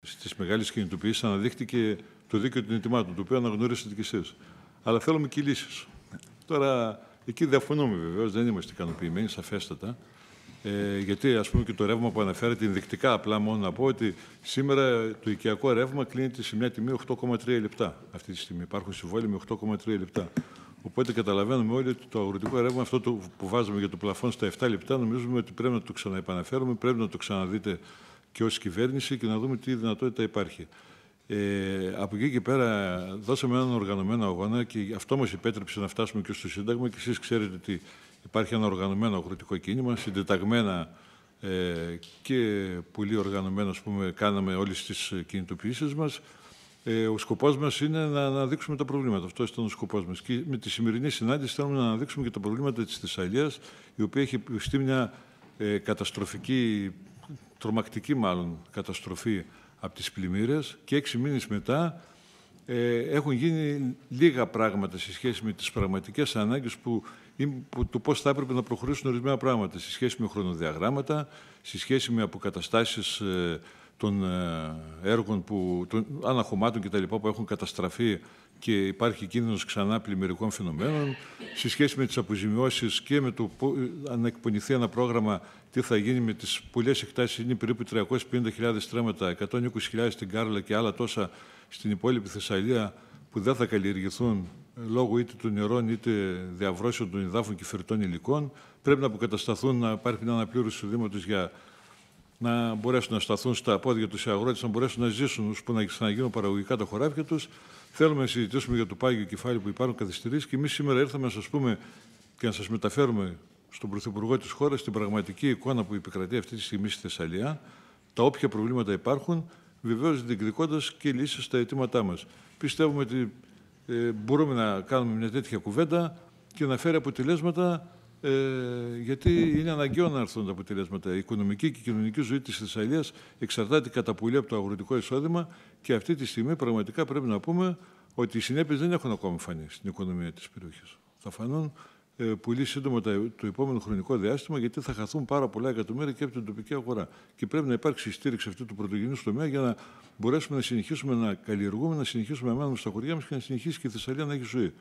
στις μεγάλες κινητοποιήσεις αναδείχθηκε το δίκαιο των ετοιμάτων, το οποίο αναγνωρίσατε κι εσείς. Αλλά θέλουμε και λύσεις. Τώρα, εκεί διαφωνούμε βεβαίως, δεν είμαστε ικανοποιημένοι, σαφέστατα. Γιατί, ας πούμε, και το ρεύμα που αναφέρεται ενδεικτικά, απλά μόνο να πω ότι σήμερα το οικιακό ρεύμα κλείνεται σε μια τιμή 8,3 λεπτά. Αυτή τη στιγμή υπάρχουν συμβόλαια με 8,3 λεπτά. Οπότε καταλαβαίνουμε όλοι ότι το αγροτικό ρεύμα, αυτό που βάζουμε για το πλαφόν στα 7 λεπτά, νομίζουμε ότι πρέπει να το ξαναεπαναφέρουμε, πρέπει να το ξαναδείτε και ως κυβέρνηση και να δούμε τι δυνατότητα υπάρχει. Από εκεί και πέρα δώσαμε έναν οργανωμένο αγώνα και αυτό μας επέτρεψε να φτάσουμε και στο Σύνταγμα και εσείς ξέρετε ότι υπάρχει ένα οργανωμένο αγροτικό κίνημα, συντεταγμένα και πολύ οργανωμένο, ας πούμε, κάναμε όλες τις κινητοποιήσεις μας. Ο σκοπός μας είναι να αναδείξουμε τα προβλήματα. Αυτό ήταν ο σκοπός μας. Και με τη σημερινή συνάντηση θέλουμε να αναδείξουμε και τα προβλήματα της Θεσσαλίας, η οποία έχει υποστεί μια καταστροφική, τρομακτική μάλλον καταστροφή από τις πλημμύρες και 6 μήνες μετά έχουν γίνει λίγα πράγματα σε σχέση με τις πραγματικές ανάγκες του πώς θα έπρεπε να προχωρήσουν ορισμένα πράγματα, σε σχέση με χρονοδιαγράμματα, σε σχέση με αποκαταστάσεις των έργων, των αναχωμάτων κτλ. Που έχουν καταστραφεί και υπάρχει κίνδυνος ξανά πλημμυρικών φαινομένων, σε σχέση με τις αποζημιώσεις και με το αν εκπονηθεί ένα πρόγραμμα, τι θα γίνει με τις πολλές εκτάσεις, είναι περίπου 350.000 στρέμματα, 120.000 στην Κάρλα και άλλα τόσα στην υπόλοιπη Θεσσαλία που δεν θα καλλιεργηθούν λόγω είτε των νερών είτε διαβρώσεων των υδάφων και φερτών υλικών. Πρέπει να αποκατασταθούν, να υπάρχει μια αναπλήρωση εισοδήματος για να μπορέσουν να σταθούν στα πόδια τους οι αγρότες, να μπορέσουν να ζήσουν, ώστε να ξαναγίνουν παραγωγικά τα χωράφια τους. Θέλουμε να συζητήσουμε για το πάγιο κεφάλι που υπάρχουν καθυστερήσεις και εμείς σήμερα ήρθαμε να σας πούμε και να σας μεταφέρουμε στον Πρωθυπουργό της χώρας την πραγματική εικόνα που επικρατεί αυτή τη στιγμή στη Θεσσαλία, τα όποια προβλήματα υπάρχουν, βεβαίως διεκδικώντας και λύσεις στα αιτήματά μας. Πιστεύουμε ότι μπορούμε να κάνουμε μια τέτοια κουβέντα και να φέρει αποτελέσματα. Γιατί είναι αναγκαίο να έρθουν τα αποτελέσματα. Η οικονομική και η κοινωνική ζωή της Θεσσαλίας εξαρτάται κατά πολύ από το αγροτικό εισόδημα και αυτή τη στιγμή πραγματικά πρέπει να πούμε ότι οι συνέπειες δεν έχουν ακόμα φανεί στην οικονομία της περιοχής. Θα φανούν πολύ σύντομα το επόμενο χρονικό διάστημα, γιατί θα χαθούν πάρα πολλά εκατομμύρια και από την τοπική αγορά. Και πρέπει να υπάρξει στήριξη αυτού του πρωτογενού τομέα για να μπορέσουμε να συνεχίσουμε να καλλιεργούμε, να συνεχίσουμε να μένουμε στα χωριά μας και να συνεχίσει και η Θεσσαλία να έχει ζωή.